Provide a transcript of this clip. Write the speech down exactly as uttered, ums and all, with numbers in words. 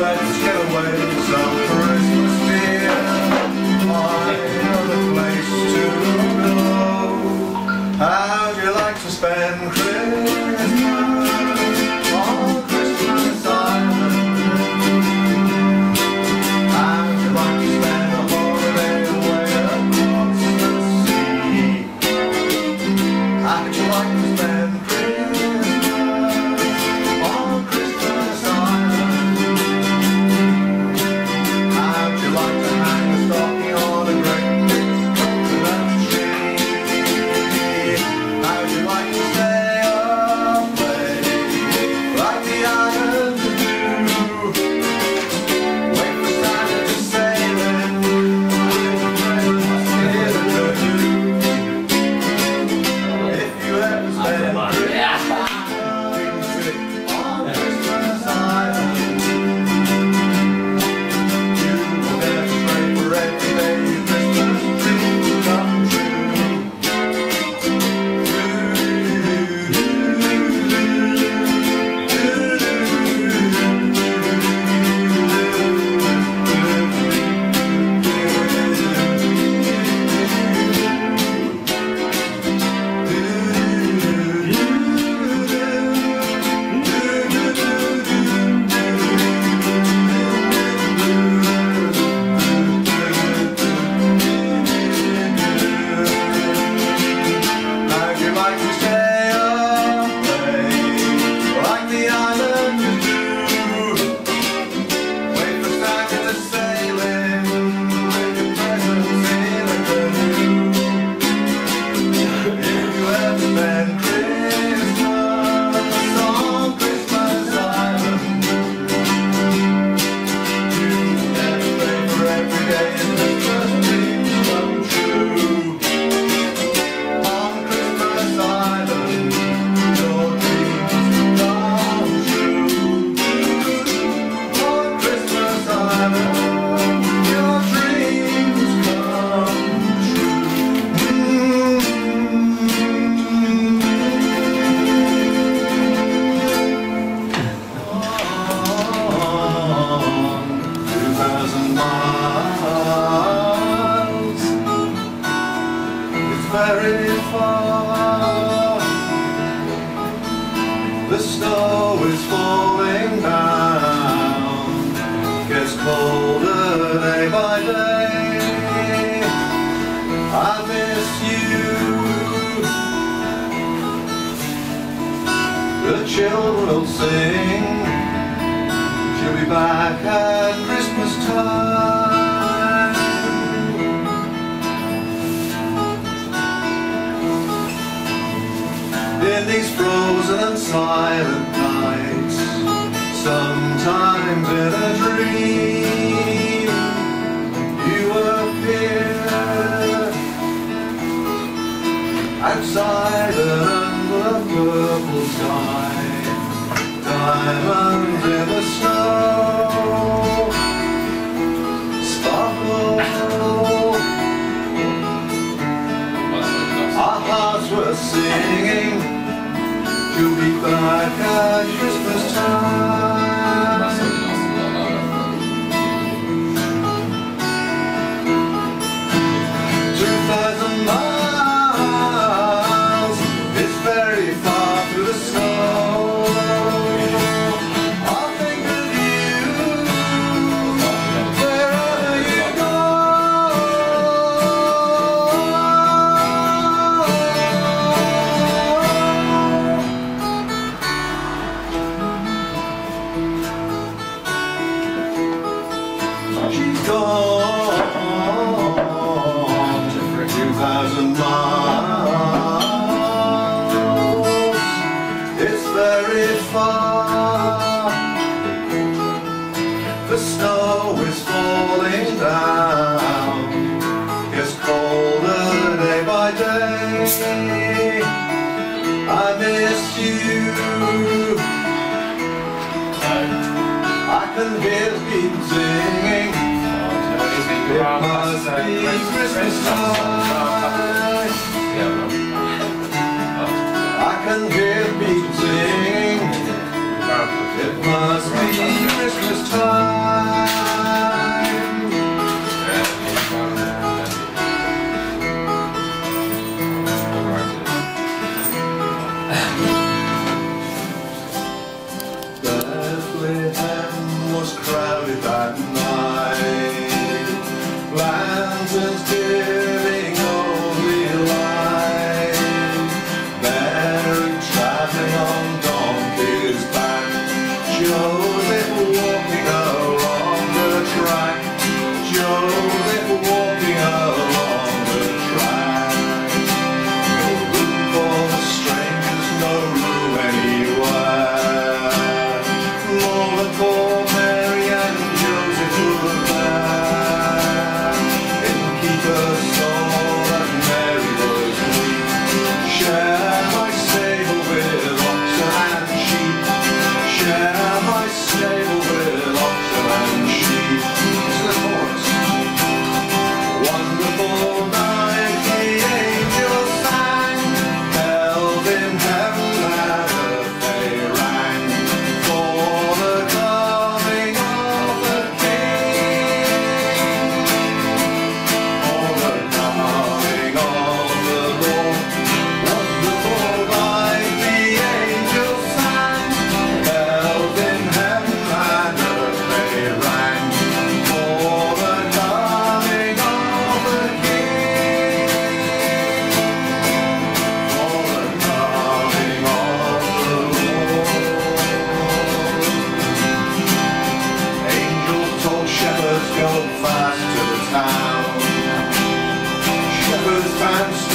let's get away some Christmas dear. Find a place to go. How'd you like to spend Christmas on Christmas Island? How'd you like to spend a holiday away across the sea? How'd you like to spend very far. The snow is falling down, gets colder day by day. I miss you. The children will sing, she'll be back at Christmas time. In these frozen and silent nights, sometimes in a dream, you appear outside under the purple sky, diamonds in the snow sparkle. Our hearts were singing, you'll be back at Christmas time. Two thousand miles, it's very far through the snow. I'll think of you wherever you go. She's gone two thousand miles. It's very far. The snow is falling down, gets colder day by day. I miss you. I can hear the people singing, it must be Christmas time. I can hear the people singing, it must be Christmas time. times